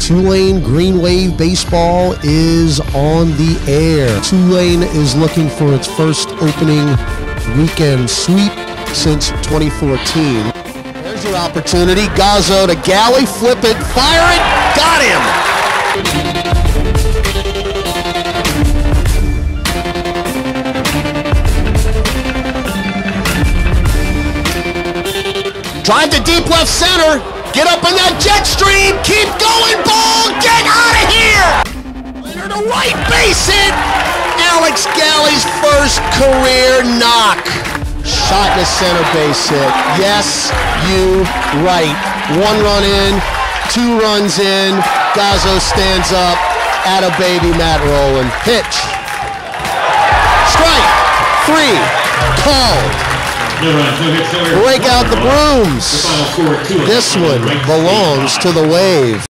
Tulane Green Wave Baseball is on the air. Tulane is looking for its first opening weekend sweep since 2014. There's your opportunity. Gazzo to Galley, flip it, fire it, got him! Drive to deep left center. Get up in that jet stream. Keep going, ball. Get out of here. Winner to Wright, base hit. Alex Galley's first career knock. Shot in the center base hit. Yes, you right. 1 run in, 2 runs in. Gazzo stands up. Atta baby, Matt Rowland. Pitch. Strike. 3. Called. Break out the brooms. This one belongs to the Wave.